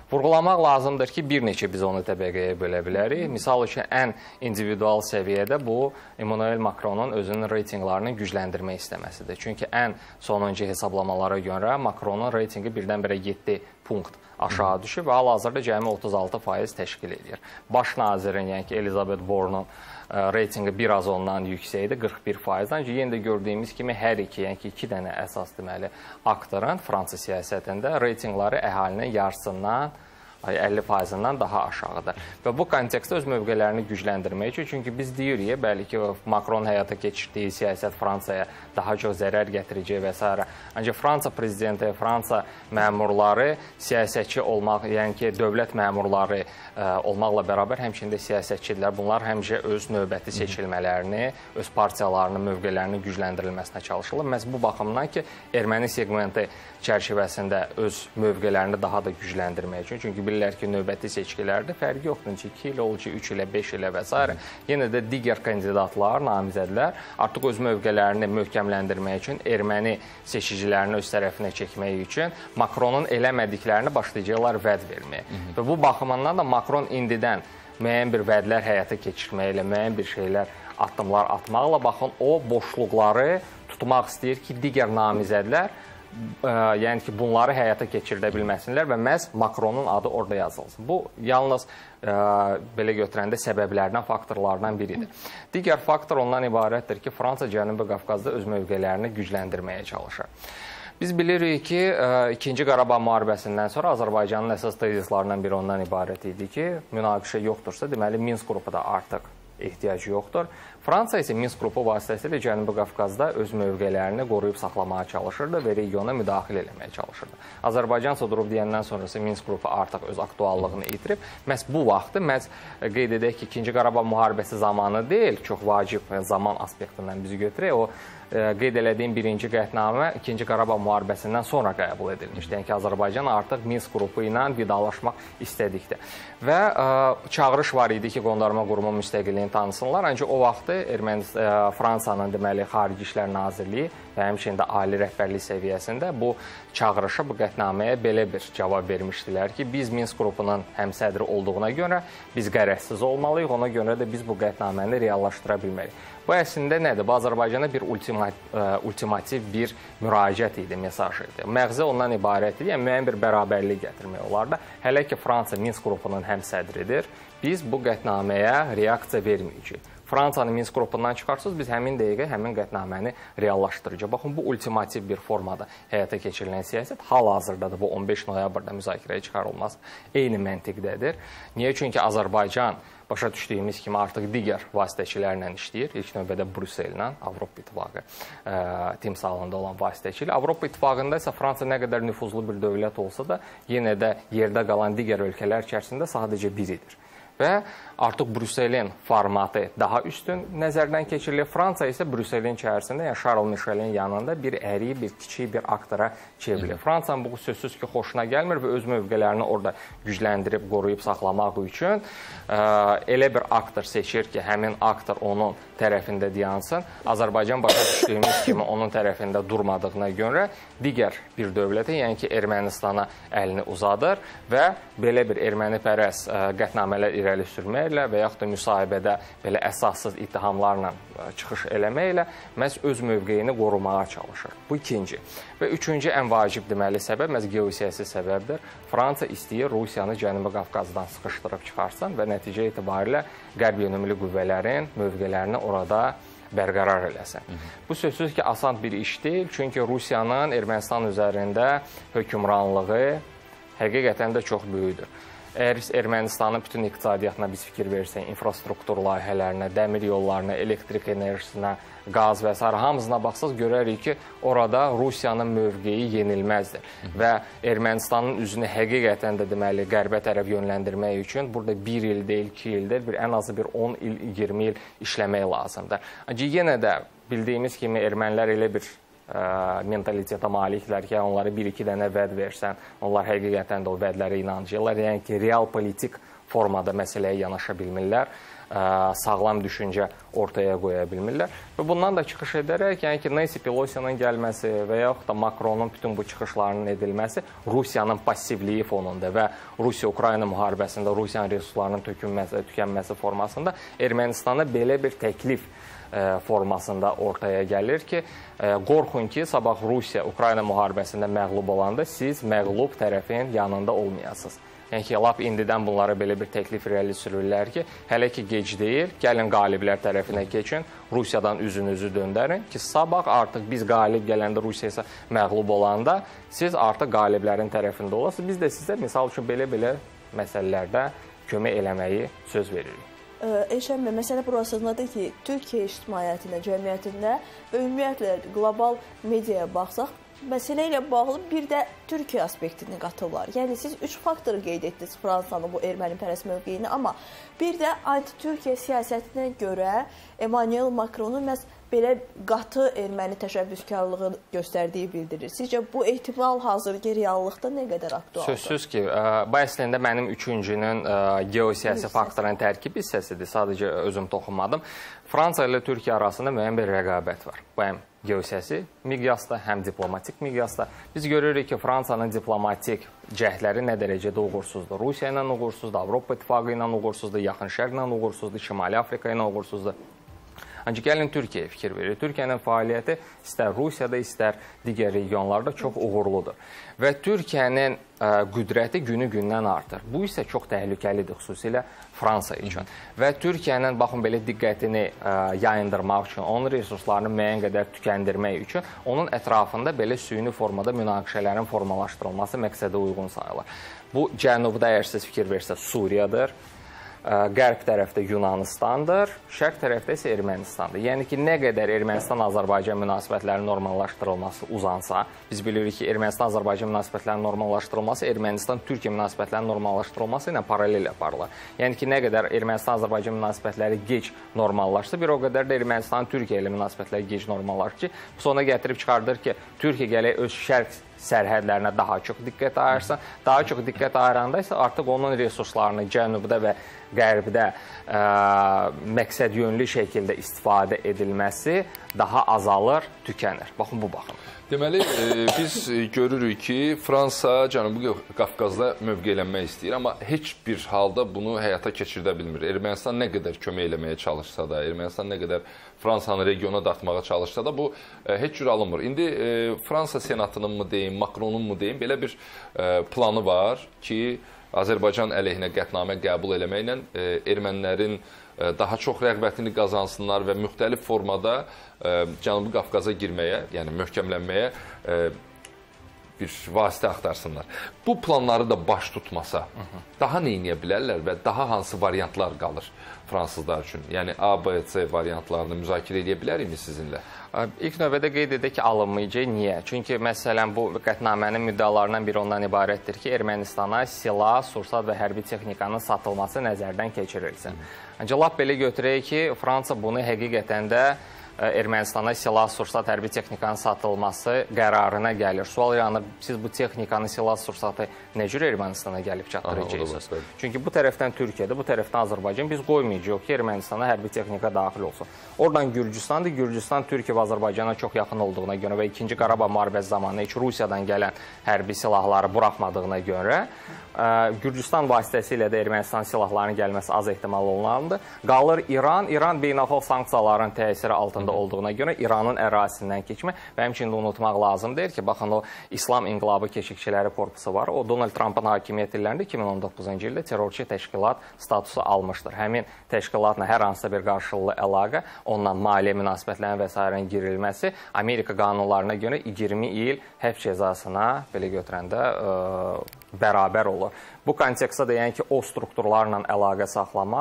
Vurğulamaq lazımdır ki, bir neçə biz onu təbəqəyə bölə bilərik. Misal üçün, ən individual səviyyədə bu, Emmanuel Macronun özünün reytinqlarını gücləndirmək istəməsidir. Çünki ən sonuncu hesablamalara görə Macronun reytinqi birdən-birə yeddi punkt aşağı düşüb və hal-hazırda cəmi otuz altı faiz təşkil edir. Baş nazirin, yəni ki, Elizabeth Born'un reytinqi biraz ondan yüksəkdir, qırx bir faizdən. Yenə də gördüyümüz kimi hər iki, yəni ki, iki dənə əsas deməli aktorun Fransa siyasətində reytinqları əhalinin yarısından əlli faizindən daha aşağıdır. Və bu kontekstdə öz mövqələrini gücləndirmək üçün, çünki biz deyirik, bəli ki, Macron həyata keçirdiyi siyasət Fransaya daha çox zərər gətirəcək və s. Ancaq Fransa prezidenti, Fransa məmurları siyasətçi olmaq, yəni ki, dövlət məmurları olmaqla bərabər həmçində siyasətçidirlər. Bunlar həmişə öz növbəti seçilmələrini, öz partiyalarının mövqelərinin gücləndirilməsinə çalışırlar. Məhz bu baxımdan ki, erməni segmenti çərçivəsində öz mövqələrini daha da gücləndirmək üçün. Çünki bilirlər ki, növbəti seçkilərdə fərqi yoxdur. iki il olacaq, üç ilə, beş ilə və s. Yenə də digər kandidatlar, namizədlər artıq öz mövqələrini möhkəmləndirmək üçün, erməni seçicilərini öz tərəfinə çəkmək üçün Macronun eləmədiklərini başlayacaqlar vəd verməyə. Və bu baxımından da Macron indidən müəyyən bir vədlər həyata keçirməklə, müəyyən bir şeylər, addımlar atmaqla, baxın, o boşluqları tutmaq istəyir ki, digər namizədlər yəni ki, bunları həyata keçirdə bilməsinlər və məhz Macronun adı orada yazılsın. Bu, yalnız belə götürəndə səbəblərdən, faktorlardan biridir. Digər faktor ondan ibarətdir ki, Fransa Cənubi Qafqazda öz mövqelərini gücləndirməyə çalışır. Biz bilirik ki, ikinci Qarabağ müharibəsindən sonra Azərbaycanın əsas tezislarından biri ondan ibarət idi ki, münaqişə yoxdursa, deməli, Minsk qrupu da artıq ehtiyacı yoxdur. Fransa isə Minsk qrupu vasitəsilə Cənubi Qafqazda öz mövqələrini qoruyub saxlamağa çalışırdı və regiona müdaxilə eləməyə çalışırdı. Azərbaycan durub deyəndən sonrası Minsk qrupu artıq öz aktuallığını itirib. Məhz bu vaxtı, məhz qeyd edək ki, ikinci Qarabağ müharibəsi zamanı deyil, çox vacib zaman aspektindən bizi götürək. O, qeyd elədiyim birinci qətnamə ikinci Qarabağ müharibəsindən sonra qəbul edilmişdir. Yəni ki, Azərbaycan artıq Minsk qrupu ilə vidalaşmaq istədikdir. Və çağırış var idi ki, qondarma qurumun müstəqilliyini tanısınlar. Ancaq o vaxtı Ermənistan, Fransanın deməli Xarici İşlər Nazirliyi və həmçinin də ali rəhbərlik səviyyəsində bu çağırışa, bu qətnaməyə belə bir cavab vermişdilər ki, biz Minsk qrupunun həmsədri olduğuna görə biz qərəzsiz olmalıyıq, ona görə də biz bu qətnaməni reallaşdıra bilmərik. Bu əslində nədir? Bu Azərbaycana bir ultimativ bir müraciət idi, mesaj idi. Məğzə ondan ibarət idi, yəni müəyyən bir bərabərlik gətirmək olardı. Hələ ki, Fransa Minsk qrupunun həmsədridir, biz bu qətnaməyə reaksiya verməyəcəyik. Fransanın Minsk qrupundan çıxarsınız, biz həmin dəqiqə həmin qətnaməni reallaşdıracaq. Baxın, bu ultimativ bir formada həyata keçirilən siyasət hal-hazırda da bu on beş noyabrda müzakirəyə çıxarılması eyni məntiqdədir. Niyə? Çünki Azərbaycan başa düşdüyümüz kimi artıq digər vasitəçilərlə işləyir. İlk növbədə Brüssellə, Avropa İttifaqı ə, timsalında olan vasitəçilə. Avropa İttifaqında isə Fransa nə qədər nüfuzlu bir dövlət olsa da, yenə də yerdə qalan digər ölkələr içərisində sadəcə biridir. Və artıq Brüsselin formatı daha üstün nəzərdən keçirilir. Fransa isə Brüsselin içərisində, yəni Charles Michelin yanında bir əri, bir kiçik bir aktora çevrilir. Fransanın bu sözsüz ki, xoşuna gəlmir və öz mövqələrini orada gücləndirib, qoruyub saxlamaq üçün ə, elə bir aktor seçir ki, həmin aktor onun tərəfində dayansın. Azərbaycan başa düşdüyümüz kimi onun tərəfində durmadığına görə digər bir dövlətə, yəni ki, Ermənistana əlini uzadır və belə bir ermənipərəst qətnamələr irəli sürməklə və yaxud da müsahibədə belə əsassız ittihamlarla çıxış eləməklə məhz öz mövqeyini qorumağa çalışır. Bu ikinci. Və üçüncü ən vacib deməli səbəb məhz geosiyasi səbəbdir. Fransa istəyir Rusiyanı Cənubi Qafqazdan sıxışdırıb çıxarsın və nəticə etibarilə qərb yönümlü qüvvələrin mövqələrini orada bərqərar eləsin. Bu sözsüz ki, asan bir iş deyil. Çünki Rusiyanın Ermənistan üzərində hökmranlığı həqiqətən də çox böyükdür. Əgər Ermənistanın bütün iqtisadiyyatına biz fikir versək, infrastruktur layihələrinə, dəmir yollarına, elektrik enerjisinə, qaz və s. hamısına baxsaq görərik ki, orada Rusiyanın mövqeyi yenilməzdir. Və Ermənistanın üzünü həqiqətən də deməli qərbə tərəf yönləndirmək üçün burada bir il deyil, iki il deyil, bir ən azı bir on il, iyirmi il işləmək lazımdır. Ancaq yenə də bildiyimiz kimi ermənilər elə bir mentalitetə maliklər ki, onları bir-iki dənə vəd versən, onlar həqiqətən də o vədlərə inanacaqlar. Yəni ki, real politik formada məsələyə yanaşa bilmirlər, sağlam düşüncə ortaya qoya bilmirlər. Və bundan da çıxış edərək, yəni ki, Nancy Pelosi'nin gəlməsi və yaxud da Macronun bütün bu çıxışlarının edilməsi Rusiyanın passivliyi fonunda və Rusiya-Ukrayna müharibəsində Rusiyanın resurslarının tökünməsi, tükənməsi formasında Ermənistana belə bir təklif formasında ortaya gəlir ki, qorxun ki, sabah Rusiya-Ukrayna müharibəsində məğlub olanda siz məğlub tərəfin yanında olmayasınız. Yəni ki, lap indidən bunlara belə bir təklif irəli sürürlər ki, hələ ki gec deyil, gəlin qaliblər tərəfinə keçin, Rusiyadan üzünüzü döndərin ki, sabah artıq biz qalib gələndə, Rusiya isə məğlub olanda siz artıq qaliblərin tərəfində olasınız. Biz də sizə misal üçün belə-belə məsələlərdə kömək eləməyi söz veririk. Elşən bəy, məsələ burasındadır ki, Türkiyə ictimaiyyətində, cəmiyyətində və ümumiyyətlə qlobal mediaya baxsaq, məsələ ilə bağlı bir də Türkiyə aspektini qatırlar. Yəni, siz üç faktoru qeyd etdiniz Fransanın bu erməni-pərəst mövqeyini, amma bir də anti-Türkiyə siyasətinə görə Emmanuel Macronun məhz belə qatı erməni təşəbbüskarlığı göstərdiyi bildirilir. Sizcə bu ehtimal hazırki reallıqda nə qədər aktualdır? Sözsüz ki, bu əslində mənim üçüncünün geosiyasi faktorun tərkib hissəsidir. Sadəcə özüm toxunmadım. Fransa ilə Türkiyə arasında müəyyən bir rəqabət var. Bu həm geosiyasi miqyasda, həm diplomatik miqyasda. Biz görürük ki, Fransanın diplomatik cəhdləri nə dərəcədə uğursuzdur. Rusiya ilə uğursuzdur, Avropa İttifaqı ilə uğursuzdur, Yaxın Şərq ilə uğursuzdur, Şimali Afrika ilə uğursuzdur. Ancaq gəlin Türkiyəyə fikir verir. Türkiyənin fəaliyyəti istər Rusiyada, istər digər regionlarda çox uğurludur. Və Türkiyənin qüdrəti günü-gündən artır. Bu isə çox təhlükəlidir, xüsusilə Fransa üçün. Və Türkiyənin, baxın, belə diqqətini yayındırmaq üçün, onun resurslarını müəyyən qədər tükəndirmək üçün onun ətrafında belə süni formada münaqişələrin formalaşdırılması məqsədə uyğun sayılır. Bu, cənubda əgər siz fikir versəz, Suriyadır. Qərb tərəfdə Yunanistandır, şərq tərəfdə isə Ermənistandır. Yəni ki, nə qədər Ermənistan-Azərbaycan münasibətlərinin normallaşdırılması uzansa, biz bilirik ki, Ermənistan-Azərbaycan münasibətlərinin normallaşdırılması Ermənistan-Türkiyə münasibətlərinin normallaşdırılması ilə paralel aparılır. Yəni ki, nə qədər Ermənistan-Azərbaycan münasibətləri gec normallaşsa, bir o qədər də Ermənistan-Türkiyə ilə münasibətləri gec normallaşır ki, bu sona gətirib çıxardır ki, Türkiyə gələk öz şərq sərhədlərinə daha çox diqqət ayırsın. Daha çox diqqət ayıranda isə artıq onun resurslarını cənubda və qərbdə ə, məqsəd yönlü şəkildə istifadə edilməsi daha azalır, tükənir. Baxın, bu baxın. Deməli, e, biz görürük ki, Fransa Cənubi Qafqazda mövqeylənmək istəyir, amma heç bir halda bunu həyata keçirdə bilmir. Ermənistan nə qədər kömək eləməyə çalışsa da, Ermənistan nə qədər Fransanı regiona dartmağa çalışsa da, bu e, heç cür alınmır. İndi e, Fransa senatının mı deyim, Macronun mu deyim, belə bir e, planı var ki, Azərbaycan əleyhinə qətnamə qəbul eləməklə e, ermənilərin e, daha çox rəğbətini qazansınlar və müxtəlif formada e, Cənubi Qafqaza girməyə, yəni möhkəmlənməyə e, bir vasitə axtarsınlar. Bu planları da baş tutmasa, daha nə edə bilərlər və daha hansı variantlar qalır fransızlar üçün? Yəni A, B, C variantlarını müzakirə edə bilərikmi sizinlə? İlk növbədə qeyd edək ki, alınmayacaq. Niyə? Çünki məsələn, bu qətnamənin müddəalarından biri ondan ibarətdir ki, Ermənistana silah, sursat və hərbi texnikanın satılması nəzərdən keçirilsin. Ancaq lap belə götürək ki, Fransa bunu həqiqətən də Ermənistana silah, sursat, hərbi texnikanın satılması qərarına gəlir. Sual yanır, siz bu texnikanın, silah, sursatı nə cür Ermənistana gəlib çatdıracaqsınız? Çünki bu tərəfdən Türkiyədə, bu tərəfdən Azərbaycan biz qoymayacaq ki, Ermənistana hərbi texnika daxil olsun. Oradan Gürcüstandır. Gürcüstan Türkiyə və Azərbaycana çox yaxın olduğuna görə və ikinci Qarabağ müharibəsi zamanı heç Rusiyadan gələn hərbi silahları buraxmadığına görə Gürcüstan vasitəsilə də Ermənistan silahlarının gəlməsi az ehtimal olunandır. Qalır İran. İran beynəlxalq sanksiyaların təsiri altında olduğuna görə İranın ərazisindən keçmək və həmçinin unutmaq lazımdır ki, baxın o İslam İnqilabı Keşikçiləri Korpusu var. O Donald Trumpın hakimiyyət illərində iki min on doqquzuncu ildə terrorçu təşkilat statusu almışdır. Həmin təşkilatla hər hansısa bir qarşılıqlı əlaqə, ondan maliyyə münasibətlərinin və s. girilməsi Amerika qanunlarına görə iyirmi il həbs cəzasına belə götürəndə ə, bərabər olur. Bu kontekstdə də yəni ki, o strukturlarla əlaqə saxlamaq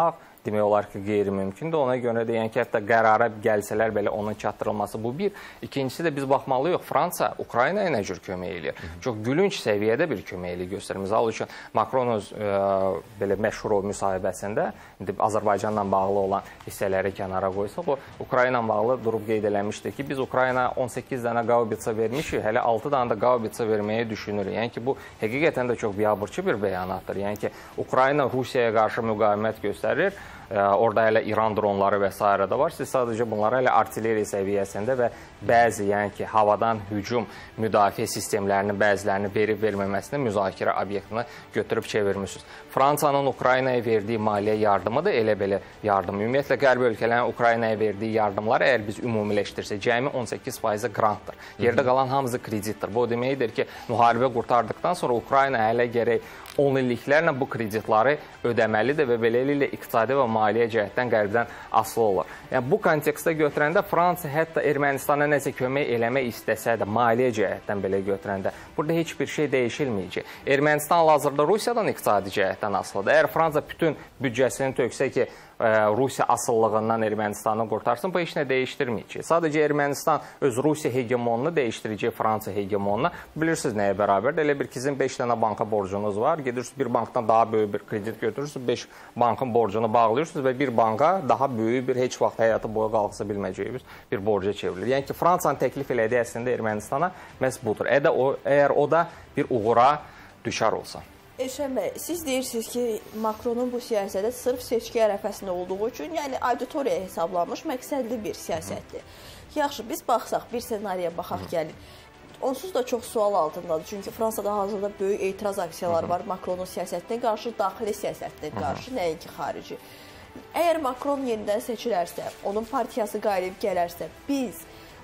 demək olar ki, qeyri-mümkündür. Ona görə də yəni ki, hətta qərara gəlsələr belə onun çatdırılması bu bir. İkincisi də biz baxmalıyıq, Fransa Ukraynaya nə cür kömək eləyir? Çox gülünç səviyyədə bir köməklik göstərir. Misal üçün, Macron öz ə, belə məşhur o müsahibəsində indi Azərbaycanla bağlı olan hissələri kənara qoysaq, o Ukrayna ilə bağlı durub qeyd eləmişdir ki, biz Ukrayna on səkkiz dənə qaubitsa vermişik, hələ altı dənə də qaubitsa verməyi düşünürük. Yəni ki, bu həqiqətən də çox biabırçı bir bəyanatdır. Yəni ki, Ukrayna Rusiyaya qarşı müqavimət göstərir. Orada hələ İran dronları və s. da var. Siz sadəcə bunları hələ artilleriya səviyyəsində və bəzi, yəni ki, havadan hücum müdafiə sistemlərinin bəzilərini verib verməməsini müzakirə obyektini götürüb çevirmişsiniz. Fransanın Ukraynaya verdiyi maliyyə yardımı da elə belə yardım. Ümumiyyətlə, qərb ölkələrin Ukraynaya verdiyi yardımlar əgər biz ümumiləşdirsək, cəmi on səkkiz faizi grantdır. Yerdə qalan hamısı kreditdir. Bu deməkdir ki, müharibə qurtardıqdan sonra Ukrayna hələ gərək on illiklərlə bu kreditləri ödəməlidir və beləliklə iqtisadi və maliyyə cəhətdən qərbdən asılı olur. Yəni, bu kontekstdə götürəndə Fransa hətta Ermənistana nəsə kömək eləmək istəsə də, maliyyə cəhətdən belə götürəndə, burada heç bir şey dəyişilməyəcək. Ermənistan hal-hazırda Rusiyadan iqtisadi cəhətdən asılıdır. Əgər Fransa bütün büdcəsini töksə ki, Rusiya asıllığından Ermənistanı qurtarsın, bu heç nə dəyişdirməyəcək. Sadəcə Ermənistan öz Rusiya hegemonunu dəyişdirəcək Fransa hegemonuna. Bilirsiniz nəyə bərabərdir? Elə bir ki, sizin beş dənə banka borcunuz var. Gedirsiniz bir bankdan daha böyük bir kredit götürürsünüz, beş bankın borcunu bağlayırsınız və bir banka daha böyük bir heç vaxt həyatı boyu qalxısa bilməyəcəyimiz bir borca çevrilir. Yəni ki, Fransanın təklif elədiyi əslində Ermənistana məhz budur. Əgər o da bir uğura düşər olsa. Elşən bəy, siz deyirsiniz ki, Macronun bu siyasədə sırf seçki ərəfəsində olduğu üçün, yəni auditoriyaya hesablanmış məqsədli bir siyasətdir. Yaxşı, biz baxsaq, bir ssenariyə baxaq gəlir. Onsuz da çox sual altındadır. Çünki Fransada hazırda böyük etiraz aksiyaları var Macronun siyasətinə qarşı, daxili siyasətinə qarşı, nəinki xarici. Əgər Macron yenidən seçilərsə, onun partiyası qalib gələrsə, biz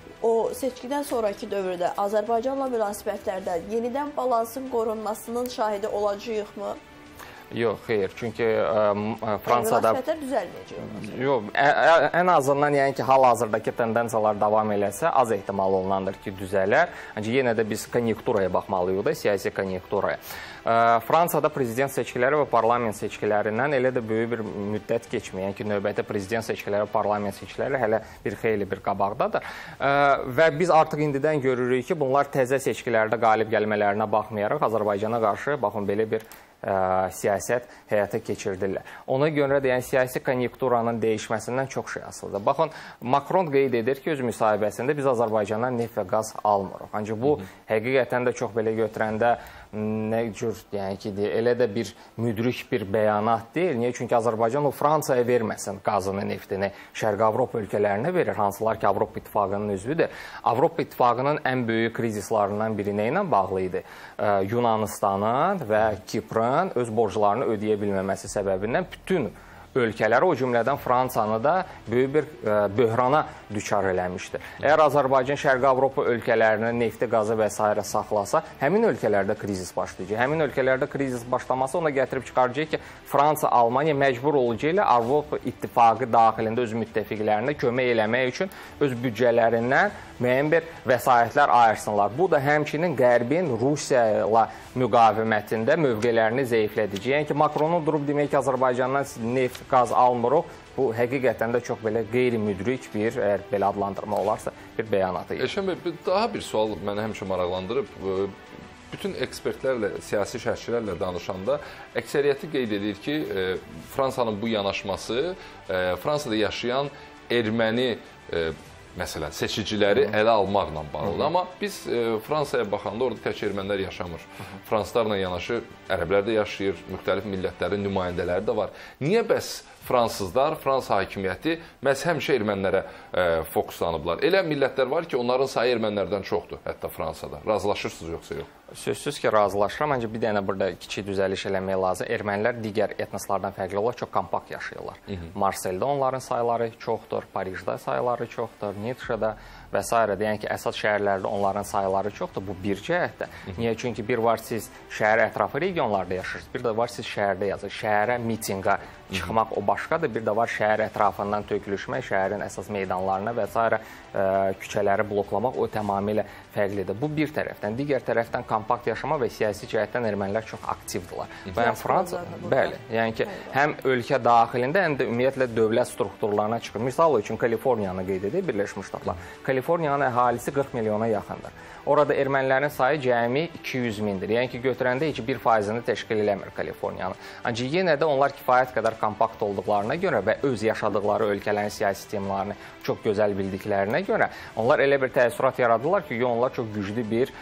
o seçkidən sonraki dövrdə Azərbaycanla münasibətlərdə yenidən balansın qorunmasının şahidi olacağıq-mı? Yox, xeyr. Çünki ə, Fransada... Münasibətlər düzəlməyəcək. Yox, ən azından yəni ki, hal-hazırdakı tendensiyalar davam eləsə, az ehtimal olunandır ki, düzələr. Ancaq yenə də biz konjunkturaya baxmalıyıq da, siyasi konjunkturaya. Fransada prezident seçkiləri və parlament seçkilərindən elə də böyük bir müddət keçməyən yəni ki, növbəti prezident seçkiləri, parlament seçkiləri hələ bir xeyli bir qabaqdadır. Və biz artıq indidən görürük ki, bunlar təzə seçkilərdə qalib gəlmələrinə baxmayaraq Azərbaycana qarşı, baxın, belə bir ə, siyasət həyata keçirdirlər. Ona görə də yəni, siyasi konjunkturanın dəyişməsindən çox şey asılıdır. Baxın, Macron qeyd edir ki, öz müsahibəsində biz Azərbaycandan neft və qaz almırıq. Ancaq bu, Hı -hı. həqiqətən də çox belə götürəndə nə cür, yəni ki, elə də bir müdrik bir bəyanat deyil. Niyə? Çünki Azərbaycan o Fransaya verməsin qazını, neftini, Şərqi Avropa ölkələrinə verir, hansılar ki, Avropa İttifaqının üzvüdür. Avropa İttifaqının ən böyük krizislarından biri nə ilə bağlı idi? Yunanistanın və Kiprın öz borclarını ödəyə bilməməsi səbəbindən bütün ölkələri, o cümlədən Fransanı da böyük bir ə, böhrana düçar eləmişdir. Əgər Azərbaycan Şərqi Avropa ölkələrinin nefti, qazı və s. saxlasa, həmin ölkələrdə krizis başlayacaq. Həmin ölkələrdə krizis başlaması ona gətirib çıxaracaq ki, Fransa, Almaniya məcbur olacaqlar Avropa İttifaqı daxilində öz müttəfiqlərinə kömək eləmək üçün öz büdcələrindən müəyyən bir vəsaitlər ayırsınlar. Bu da həmçinin Qərbin Rusiya ilə müqavimətində mövqələrini zəiflədəcək. Yəni ki, Macronun durub demək ki, Azərbaycandan neft, qaz almırıq. Bu, həqiqətən də çox belə qeyri-müdrik bir, əgər belə adlandırma olarsa, bir bəyanatı. Elşən bəy, daha bir sual məni həmişə maraqlandırıb. Bütün ekspertlərlə, siyasi şərhçilərlə danışanda əksəriyyəti qeyd edir ki, Fransanın bu yanaşması Fransada yaşayan erməni məsələn, seçiciləri ələ almaqla bağlıdır. Amma biz e, Fransaya baxanda orada tək ermənilər yaşamır. Fransızlarla yanaşı ərəblər də yaşayır, müxtəlif millətlərin nümayəndələri də var. Niyə bəs fransızlar, Fransa hakimiyyəti məhz həmişə ermənilərə e, fokuslanıblar? Elə millətlər var ki, onların sayı ermənilərdən çoxdur, hətta Fransada. Razılaşırsınız yoxsa yox? Sözsüz ki, razılaşıram. Ancaq bir dənə burada kiçik düzəliş eləmək lazım. Ermənilər digər etnoslardan fərqli olaraq çox kompakt yaşayırlar. Marseldə onların sayları çoxdur, Parijdə sayları çoxdur, Nitşada, və s. Yəni ki, əsas şəhərlərdə onların sayıları çoxdur. Bu bir cəhətdə. Niyə? Çünki bir var siz şəhər ətrafı regionlarda yaşayırsınız, bir də var siz şəhərdə yazır. Şəhərə, mitinqa çıxmaq o başqadır. Bir də var şəhər ətrafından tökülüşmək, şəhərin əsas meydanlarına və s. küçələri bloklamaq o tamamilə fərqlidir. Bu bir tərəfdən. Digər tərəfdən kompakt yaşama və siyasi cəhətdən ermənilər çox aktivdirlər. Və yəni Fransa, bəli, yəni ki, həm ölkə daxilində, həm də ümumiyyətlə dövlət strukturlarına çıxır. Misal üçün Kaliforniyanı qeyd edir Birləşmiş Ştatlar. Kaliforniyanın əhalisi qırx milyona yaxındır. Orada ermənilərin sayı cəmi iki yüz mindir. Yəni ki, götürəndə heç bir faizini təşkil eləmir Kaliforniyanın. Ancaq yenə də onlar kifayət qədər kompakt olduqlarına görə və öz yaşadıkları ölkələrin siyasi sistemlərini çox gözəl bildiklərinə görə onlar elə bir təəssürat yaradırlar ki, onlar çox güclü bir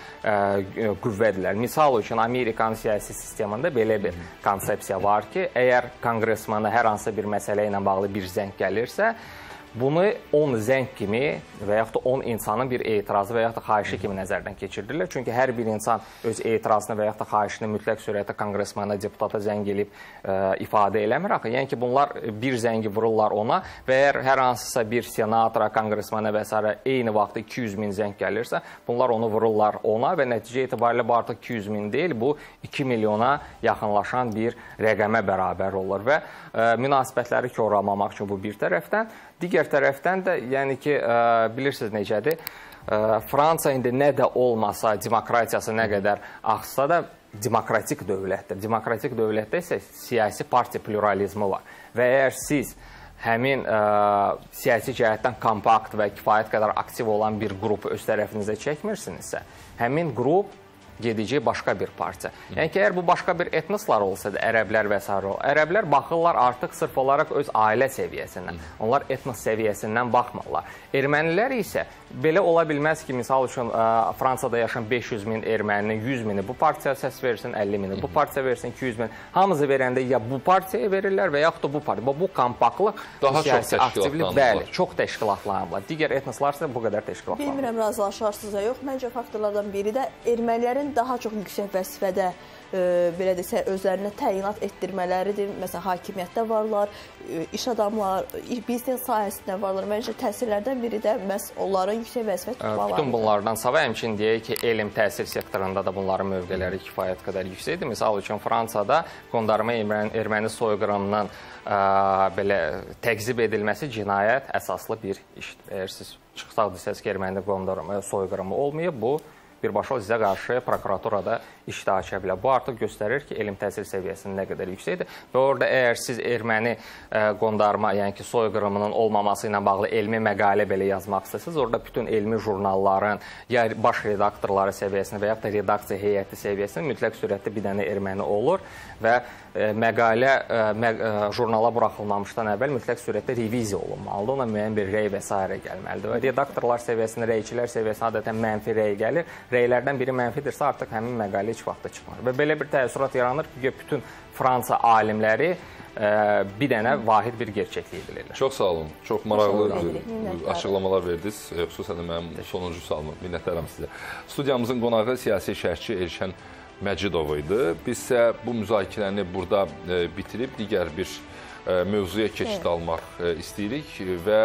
ə, qüvvədirlər. Misal üçün, Amerikanın siyasi sistemində belə bir konsepsiya var ki, əgər konqresmana hər hansı bir məsələ ilə bağlı bir zəng gəlirsə, bunu on zəng kimi və yaxud da on insanın bir etirazı və yaxud da xahişi kimi nəzərdən keçirdirlər. Çünki hər bir insan öz etirazını və yaxud da xahişini mütləq surətdə konqresmana, deputata zəng elib ə, ifadə eləmir axı. Yəni ki, bunlar bir zəngi vururlar ona və əgər hər hansısa bir senatora, konqresmana və s. eyni vaxtda iki yüz min zəng gəlirsə, bunlar onu vururlar ona və nəticə etibarilə bu artıq iki yüz min deyil, bu iki milyona yaxınlaşan bir rəqəmə bərabər olur və ə, münasibətləri korlamamaq üçün bu bir tərəfdən. Digər tərəfdən də, yəni ki, ə, bilirsiniz necədir, ə, Fransa indi nə də olmasa, demokratiyası nə qədər axsa da demokratik dövlətdir. Demokratik dövlətdə isə siyasi partiya pluralizmi var və əgər siz həmin ə, siyasi cəhətdən kompakt və kifayət qədər aktiv olan bir qrupu öz tərəfinizə çəkmirsinizsə, həmin qrup gedəcək başqa bir partiya. Yəni ki, əgər bu başqa bir etnoslar olsa da, ərəblər və s. ərəblər baxırlar artıq sırf olaraq öz ailə səviyyəsindən. Onlar etnos səviyyəsindən baxmırlar. Ermənilər isə belə ola bilməz ki, misal üçün ə, Fransada yaşayan beş yüz min erməninin yüz mini bu partiyaya səs versin, əlli mini bu partiyaya versin, iki yüz min. Hamısı verəndə ya bu partiyaya verirlər və yaxud da bu partiya. Bu kompaktlıq, daha çox təşkilatlanırlar. Bəli, çox təşkilatlanırlar. Digər etnoslar isə bu qədər təşkilatlanırlar. Bilmirəm, razılaşarsınız ya yox. Məncə faktorlardan biri də ermənilərin daha çox yüksək vəzifədə e, belə desə, özlərinə təyinat etdirmələridir. Məsələn, hakimiyyətdə varlar, e, iş adamlar, biznes sahəsində varlar. Məncə təsirlərdən biri də məhz onların yüksək vəzifə tutmaları. Bütün bunlardan savayı həmçinin deyək ki, elm təhsil sektorunda da bunların mövqeləri kifayət qədər yüksəkdir. Misal üçün, Fransada qondarma erməni, erməni soyqırımının ə, belə təqzib edilməsi cinayət əsaslı bir işdir. Əgər siz çıxsaq desəz ki, erməni qondarma soyqırımı olmayıb, bu birbaşa sizə qarşı prokuraturada işdə açə bilər. Bu artıq göstərir ki, elm təhsil səviyyəsinin nə qədər yüksəkdir və orada əgər siz erməni ə, qondarma, yəni ki, soyqırımının olmaması ilə bağlı elmi məqalə belə yazmaq istəsiniz, orada bütün elmi jurnalların ya baş redaktorları səviyyəsində və yaxud da redaksiya heyəti səviyyəsində mütləq surətdə bir dənə erməni olur və ə, məqalə ə, mə, ə, jurnala buraxılmamışdan əvvəl mütləq surətdə reviziya olunmalıdır. Ona müəyyən bir rəy və s. gəlməlidir. Və redaktorlar səviyyəsində, rəyçilər səviyyəsində adətən mənfi rəy gəlir. Rəylərdən biri mənfidirsə, artıq həmin məqalə heç vaxtda çıxmır. Və belə bir təəssürat yaranır ki, bütün Fransa alimləri ə, bir dənə vahid bir gerçəkliyi bilirlər. Çox sağ olun. Çox maraqlı açıqlamalar verdiniz. Xüsusən də mənim sonuncu sualım. Minnətdaram sizə. Studiyamızın qonağı siyasi şərhçi Elşən Məcidov idi. Biz isə bu müzakirəni burada ə, bitirib digər bir ə, mövzuya keçid almaq ə, istəyirik və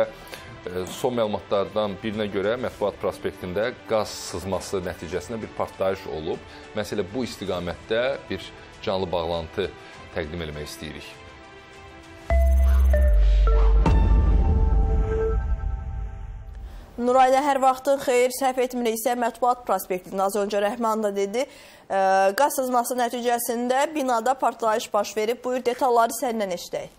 son məlumatlardan birinə görə Mətbuat prospektində qaz sızması nəticəsində bir partlayış olub. Məsələ bu istiqamətdə bir canlı bağlantı təqdim etmək istəyirik. Nurayda, hər vaxtın xeyir, səhv etmiriksə Mətbuat prospektində az öncə Rəhman da dedi, ə, qaz sızması nəticəsində binada partlayış baş verib. Buyur, detalları səndən eşidək.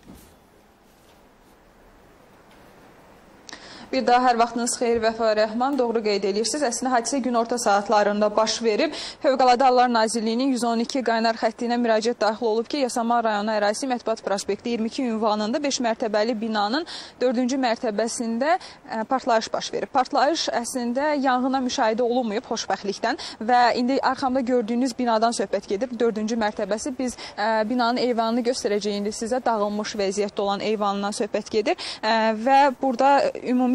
Bir daha hər vaxtınız xeyir, Vəfa Rəhman, doğru qeyd edirsiniz. Əslində, hadisə günorta saatlarında baş verib. Fövqəladə Hallar Nazirliyinin yüz on iki qaynar xəttinə müraciət daxil olub ki, Yasamal rayonu ərazisi Mətbuat prospekti iyirmi iki ünvanında beş mərtəbəli binanın dördüncü mərtəbəsində ə, partlayış baş verib. Partlayış əslində yanğına müşahidə olunmayıb xoşbəxtlikdən və indi arxamda gördüyünüz binadan söhbət gedir. Dördüncü mərtəbəsi biz ə, binanın eyvanını göstərəcəyik indi sizə. Dağılmış vəziyyətdə olan eyvanından söhbət gedir ə, və burada ümumi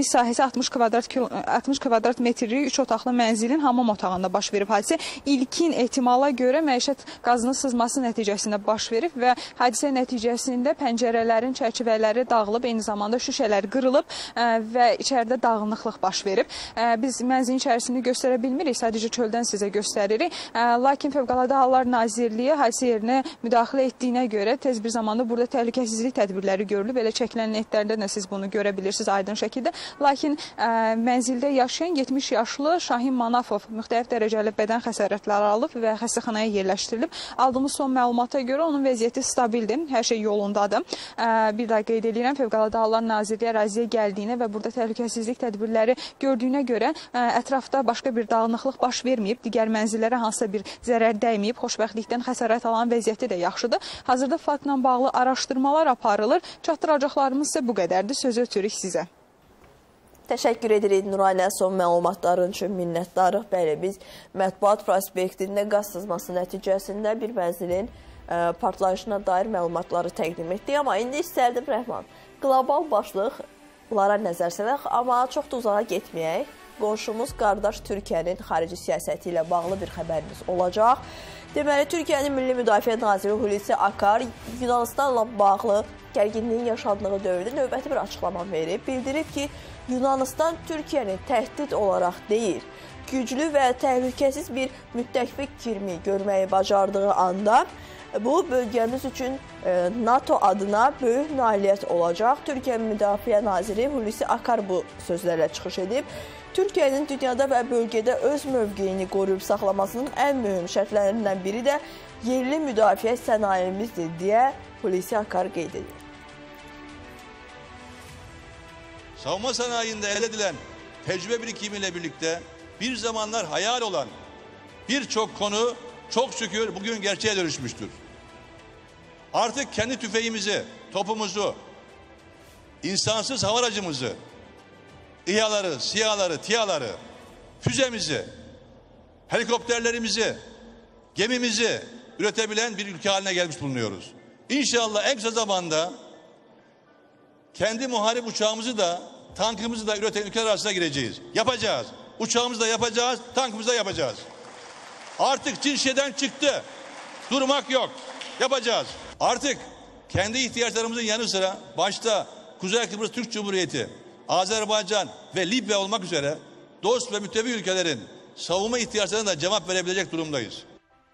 geniş sahəsi altmış kvadrat, altmış kvadrat metrlik üç otaqlı mənzilin hamam otağında baş verib hadisə. İlkin ehtimala görə məişət qazının sızması nəticəsində baş verib və hadisə nəticəsində pəncərələrin çərçivələri dağılıb, eyni zamanda şüşələr qırılıb və içəridə dağınıqlıq baş verib. Biz mənzilin içərisini göstərə bilmirik, sadəcə çöldən sizə göstəririk. Lakin Fövqəladə Hallar Nazirliyi hadisə yerinə müdaxilə etdiyinə görə tez bir zamanda burada təhlükəsizlik tədbirləri görülüb. Elə çəkilən netlərdə də siz bunu görə bilirsiniz aydın şəkildə. Lakin mənzildə yaşayan yetmiş yaşlı Şahin Manafov müxtəlif dərəcəli bədən xəsarətləri alıb və xəstəxanaya yerləşdirilib. Aldığımız son məlumata görə onun vəziyyəti stabildir, hər şey yolundadır. Bir daha qeyd edirəm, Fövqəladə Hallar Nazirliyi əraziyə gəldiyinə və burada təhlükəsizlik tədbirləri gördüyünə görə ətrafda başqa bir dağınıqlıq baş verməyib, digər mənzillərə hansısa bir zərər dəyməyib, xoşbəxtlikdən xəsarət alan vəziyyəti də yaxşıdır. Hazırda faktla bağlı araşdırmalar aparılır. Çatdıracaqlarımız isə bu qədərdir. Sözü ötürük sizə. Təşəkkür edirik Nurayna, son məlumatların üçün minnətdarıq. Bəli, biz Mətbuat prospektində qaz sızması nəticəsində bir mənzilin ə, partlayışına dair məlumatları təqdim etdik. Amma indi istərdim Rəhman, qlobal başlıqlara nəzər salaq, amma çox da uzağa getməyək. Qonşumuz qardaş Türkiyənin xarici siyasəti ilə bağlı bir xəbərimiz olacaq. Deməli, Türkiyənin Milli Müdafiə Naziri Hulusi Akar Yunanistanla bağlı gərginliyin yaşandığı dövrdə növbəti bir açıqlama verib. Bildirib ki, Yunanistan Türkiyəni təhdid olaraq deyil, güclü və təhlükəsiz bir müttəfiq kimi görməyi bacardığı anda bu bölgəmiz üçün NATO adına böyük nailiyyət olacaq. Türkiyə Müdafiə Naziri Hulusi Akar bu sözlərlə çıxış edib. Türkiyənin dünyada və bölgədə öz mövqeyini qoruyub saxlamasının ən mühüm şərtlərindən biri də yerli müdafiə sənayemizdir deyə Hulusi Akar qeyd edir. Savunma sanayinde elde edilen tecrübe birikimiyle birlikte bir zamanlar hayal olan birçok konu çok şükür bugün gerçeğe dönüşmüştür. Artık kendi tüfeğimizi, topumuzu, insansız hava aracımızı, İHA'ları, SİHA'ları, TİHA'ları, füzemizi, helikopterlerimizi, gemimizi üretebilen bir ülke haline gelmiş bulunuyoruz. İnşallah en kısa zamanda kendi muharip uçağımızı da, tankımızı da üreten ülkeler arasına gireceğiz. Yapacağız. Uçağımızı da yapacağız, tankımızı da yapacağız. Artık Çin şeyden çıktı. Durmak yok. Yapacağız. Artık kendi ihtiyaçlarımızın yanı sıra başta Kuzey Kıbrıs Türk Cumhuriyeti, Azerbaycan ve Libya olmak üzere dost ve müttefik ülkelerin savunma ihtiyaçlarına da cevap verebilecek durumdayız.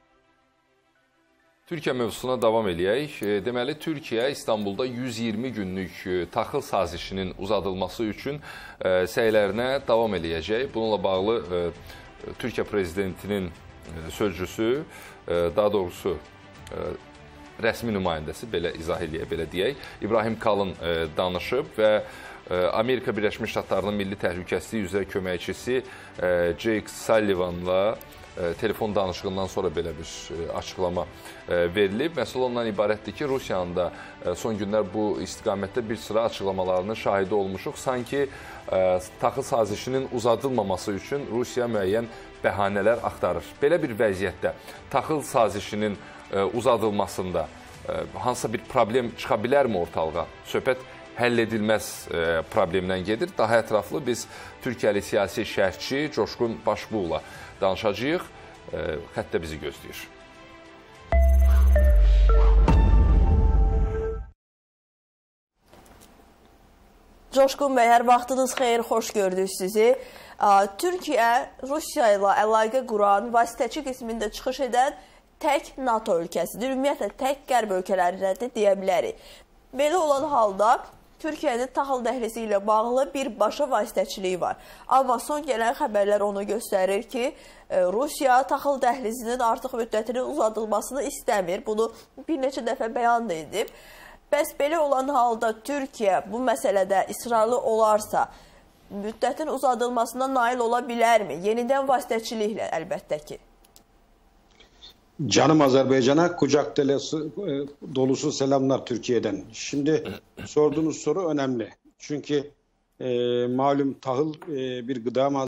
Türkiyə mövzusuna davam eləyək. Deməli, Türkiyə İstanbulda yüz iyirmi günlük taxıl sazişinin uzadılması üçün səylərinə davam eləyəcək. Bununla bağlı Türkiyə prezidentinin sözcüsü, daha doğrusu rəsmi nümayəndəsi, belə izah eləyək, belə deyək, İbrahim Kalın danışıb və Amerika Birləşmiş Ştatlarının Milli Təhlükəsizlik üzrə köməkçisi Jake Sullivan'la telefon danışığından sonra belə bir açıqlama verilib. Məsələ ondan ibarətdir ki, Rusiyanın da son günlər bu istiqamətdə bir sıra açıqlamalarının şahidi olmuşuq. Sanki taxıl sazişinin uzadılmaması üçün Rusiya müəyyən bəhanələr axtarır. Belə bir vəziyyətdə taxıl sazişinin uzadılmasında hansısa bir problem çıxa bilərmi ortalığa? Söhbət həll edilməz problemdən gedir. Daha ətraflı biz Türkiyəli siyasi şərhçi Coşqun Başbuğla danışacağıq. Xəttə bizi gözləyir. Coşqun bəy, hər vaxtınız xeyir, xoş gördük sizi. Türkiyə Rusiya ilə əlaqə quran, vasitəçi qismində çıxış edən tək NATO ölkəsidir. Ümumiyyətlə, tək qərb ölkələrinə də deyə bilərik. Belə olan halda Türkiyənin taxıl dəhlizi ilə bağlı birbaşa vasitəçiliyi var. Amma son gələn xəbərlər onu göstərir ki, Rusiya taxıl dəhlizinin artıq müddətinin uzadılmasını istəmir. Bunu bir neçə dəfə bəyan da edib. Bəs belə olan halda Türkiyə bu məsələdə israrlı olarsa, müddətin uzadılmasına nail ola bilərmi? Yenidən vasitəçiliklə əlbəttə ki. Canım Azerbaycan'a kucak dolusu selamlar Türkiye'den. Şimdi sorduğunuz soru önemli. Çünkü e, malum tahıl e, bir gıda malzemesi.